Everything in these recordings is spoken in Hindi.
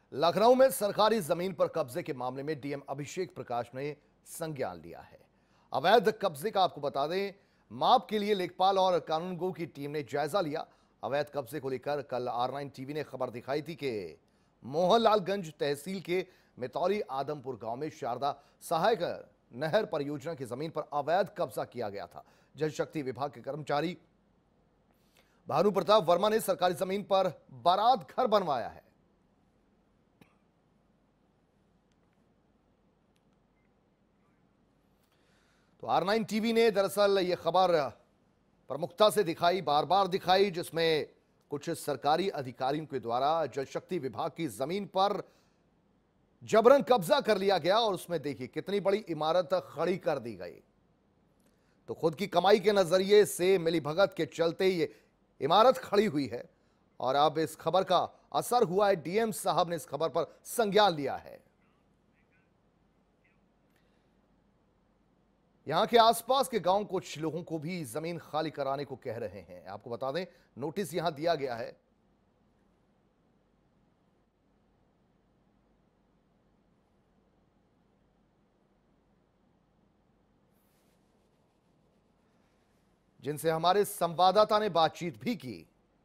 लखनऊ में सरकारी जमीन पर कब्जे के मामले में डीएम अभिषेक प्रकाश ने संज्ञान लिया है। अवैध कब्जे का आपको बता दें, माप के लिए लेखपाल और कानूनगो की टीम ने जायजा लिया। अवैध कब्जे को लेकर कल R9 टीवी ने खबर दिखाई थी कि मोहनलालगंज तहसील के मितौली आदमपुर गांव में शारदा सहायक नहर परियोजना की जमीन पर अवैध कब्जा किया गया था। जल शक्ति विभाग के कर्मचारी भानु प्रताप वर्मा ने सरकारी जमीन पर बारात घर बनवाया है। तो R9 टीवी ने दरअसल यह खबर प्रमुखता से दिखाई, बार बार दिखाई, जिसमें कुछ सरकारी अधिकारियों के द्वारा जल शक्ति विभाग की जमीन पर जबरन कब्जा कर लिया गया और उसमें देखिए कितनी बड़ी इमारत खड़ी कर दी गई। तो खुद की कमाई के नजरिए से मिलीभगत के चलते ये इमारत खड़ी हुई है और अब इस खबर का असर हुआ है। डीएम साहब ने इस खबर पर संज्ञान लिया है। यहां के आसपास के गांव कुछ लोगों को भी जमीन खाली कराने को कह रहे हैं। आपको बता दें, नोटिस यहां दिया गया है। जिनसे हमारे संवाददाता ने बातचीत भी की।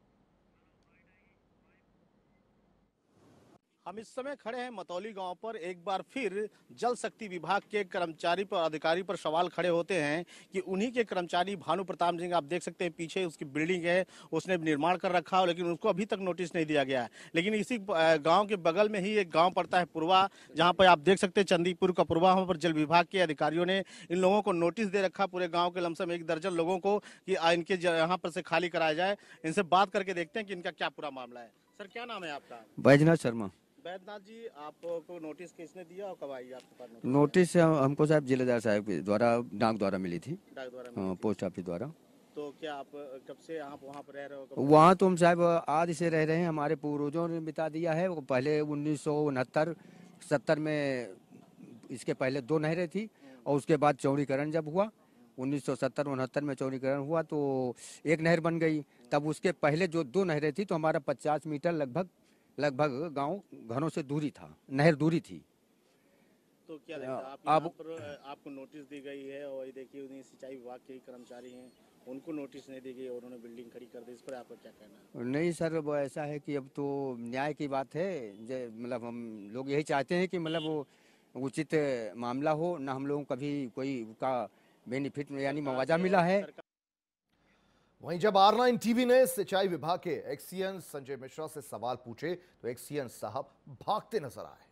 हम इस समय खड़े हैं मतौली गांव पर। एक बार फिर जल शक्ति विभाग के कर्मचारी पर, अधिकारी पर सवाल खड़े होते हैं कि उन्हीं के कर्मचारी भानु प्रताप सिंह, आप देख सकते हैं पीछे उसकी बिल्डिंग है, उसने निर्माण कर रखा हो, लेकिन उसको अभी तक नोटिस नहीं दिया गया है। लेकिन इसी गांव के बगल में ही एक गांव पड़ता है पुरवा, जहां पर आप देख सकते हैं चंदीपुर का पुरवा। वहां पर जल विभाग के अधिकारियों ने इन लोगों को नोटिस दे रखा, पूरे गाँव के लमसम 1 दर्जन लोगों को, कि इनके यहाँ पर से खाली कराया जाए। इनसे बात करके देखते हैं कि इनका क्या पूरा मामला है। सर, क्या नाम है आपका? बैजनाथ शर्मा। बैद्यनाथ जी, आपको नोटिस किसने दिया और कब आई आपके पास नोटिस हमको साहब जिलेदार साहब के द्वारा, डाक द्वारा मिली थी। डाक द्वारा मिली थी। पोस्ट ऑफिस द्वारा। तो क्या आप कब से आप वहाँ पर रह रहे हो? वहाँ तो हम साहब आज से रह रहे हैं, हमारे पूर्वजों ने बिता दिया है। वो पहले 1969-70 में इसके पहले 2 नहरें थी और उसके बाद चौड़ीकरण जब हुआ 1970-69 में चौड़ीकरण हुआ तो एक नहर बन गई। तब उसके पहले जो 2 नहरें थी तो हमारा 50 मीटर लगभग गांव घरों से दूरी था, नहर दूरी थी। तो क्या लगता है आप यहाँ पर आपको नोटिस दी गई है और देखिए उन्हीं सिंचाई विभाग के कर्मचारी हैं, उनको नोटिस नहीं दी गई और उन्होंने बिल्डिंग खड़ी कर दी, इस पर आपका क्या कहना है? नहीं सर, वो ऐसा है कि अब तो न्याय की बात है। मतलब हम लोग यही चाहते हैं कि मतलब वो उचित मामला हो, ना हम लोगों को कभी कोई का बेनिफिट यानी मुआवजा मिला है। वहीं जब R9 टीवी ने सिंचाई विभाग के एक्सीएन संजय मिश्रा से सवाल पूछे तो एक्सीएन साहब भागते नजर आए।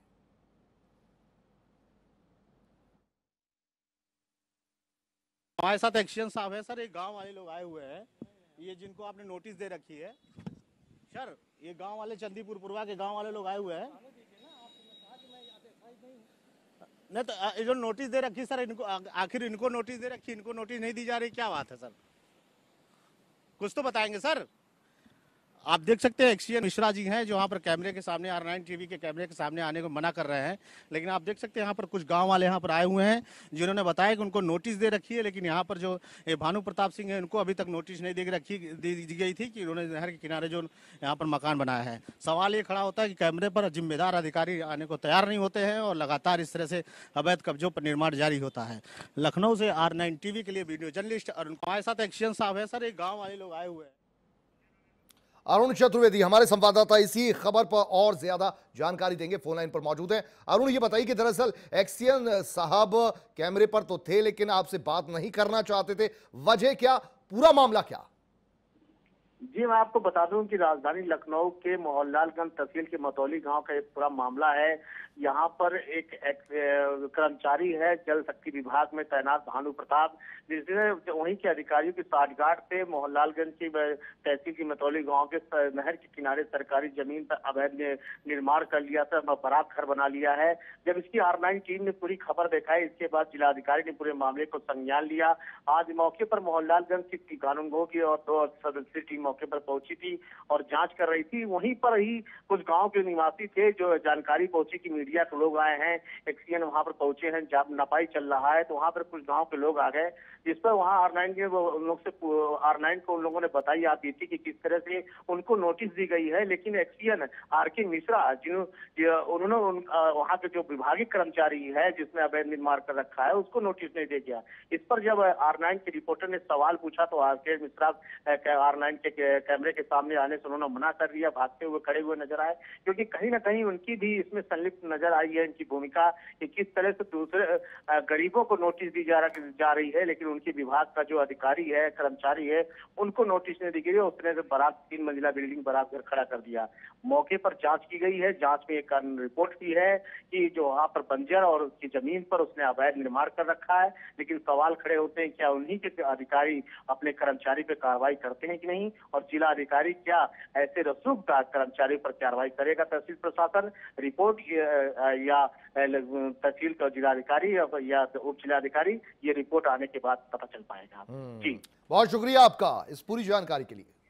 हमारे साथ एक्सीएन साहब है। सर, एक गांव वाले लोग आए हुए हैं, ये जिनको आपने नोटिस दे रखी है। सर, ये गांव वाले चंदीपुर पुरवा के गांव वाले लोग आए हुए हैं। नहीं तो ये जो नोटिस दे रखी सर, इनको आखिर इनको नोटिस दे रखी, इनको नोटिस नहीं दी जा रही, क्या बात है सर? कुछ तो बताएंगे सर। आप देख सकते हैं एक्सीएन मिश्रा जी हैं जो यहाँ पर कैमरे के सामने, R9 टीवी के कैमरे के सामने आने को मना कर रहे हैं। लेकिन आप देख सकते हैं यहाँ पर कुछ गांव वाले यहाँ पर आए हुए हैं जिन्होंने बताया कि उनको नोटिस दे रखी है, लेकिन यहाँ पर जो भानु प्रताप सिंह है उनको अभी तक नोटिस नहीं दी गई थी कि उन्होंने नहर के किनारे जो यहाँ पर मकान बनाया है। सवाल ये खड़ा होता है कि कैमरे पर जिम्मेदार अधिकारी आने को तैयार नहीं होते हैं और लगातार इस तरह से अवैध कब्जों पर निर्माण जारी होता है। लखनऊ से R9 टीवी के लिए वीडियो जर्नलिस्ट अरुण, हमारे साथ एक्सीएन साहब है। सर, एक गाँव वाले लोग आए हुए हैं। अरुण चतुर्वेदी हमारे संवाददाता इसी खबर पर और ज्यादा जानकारी देंगे, फोन लाइन पर मौजूद हैं। अरुण, ये बताइए कि दरअसल एक्सीएन साहब कैमरे पर तो थे लेकिन आपसे बात नहीं करना चाहते थे, वजह क्या, पूरा मामला क्या? जी, मैं आपको बता दूं कि राजधानी लखनऊ के मोहनलालगंज तहसील के मतौली गांव का एक पूरा मामला है। यहाँ पर एक कर्मचारी है जल शक्ति विभाग में तैनात भानु प्रताप, जिसने वहीं के अधिकारियों की साठगांठ से मोहनलालगंज की तहसील की मतौली गांव के नहर के किनारे सरकारी जमीन पर अवैध निर्माण कर लिया था, बारात घर बना लिया है। जब इसकी R9 टीम ने पूरी खबर दिखाई, इसके बाद जिलाधिकारी ने पूरे मामले को संज्ञान लिया। आज मौके पर मोहनलालगंज की कानूनगो की और 2 सदस्यीय टीम मौके पर पहुंची थी और जांच कर रही थी। वहीं पर ही कुछ गांव के निवासी थे, जो जानकारी पहुंची कि मीडिया के लोग आए हैं, एक्सीएन वहां पर पहुंचे हैं, नपाई चल रहा है, तो वहां पर कुछ गांव के लोग आ गए, जिस पर वहां R9 के उन लोग से R9 को उन लोगों ने बताई आप बीती कि किस तरह से उनको नोटिस दी गई है, लेकिन एक्सीएन RK मिश्रा उन्होंने वहां के जो विभागीय कर्मचारी है जिसने अवैध निर्माण कर रखा है उसको नोटिस नहीं दे गया। इस पर जब R9 के रिपोर्टर ने सवाल पूछा तो RK मिश्रा R9 के कैमरे के सामने आने से उन्होंने मना कर दिया, भागते हुए खड़े हुए नजर आए, क्योंकि कहीं ना कहीं उनकी भी इसमें संलिप्त नजर आई है, इनकी भूमिका कि किस तरह से दूसरे गरीबों को नोटिस दी जा रही है, लेकिन उनके विभाग का जो अधिकारी है, कर्मचारी है, उनको नोटिस नहीं दी गई। उसने बारात 3 मंजिला बिल्डिंग बरात घर खड़ा कर दिया। मौके पर जांच की गई है, जांच में एक रिपोर्ट भी है कि जो वहां पर बंजर और उसकी जमीन पर उसने अवैध निर्माण कर रखा है, लेकिन सवाल खड़े होते हैं क्या उन्हीं के अधिकारी अपने कर्मचारी पर कार्रवाई करते हैं कि नहीं, और जिला अधिकारी क्या ऐसे रसूखदार कर्मचारी पर कार्रवाई करेगा तहसील प्रशासन। रिपोर्ट या तहसील का जिलाधिकारी या उप जिलाधिकारी, ये रिपोर्ट आने के बाद पता चल पाएगा। जी, बहुत शुक्रिया आपका इस पूरी जानकारी के लिए।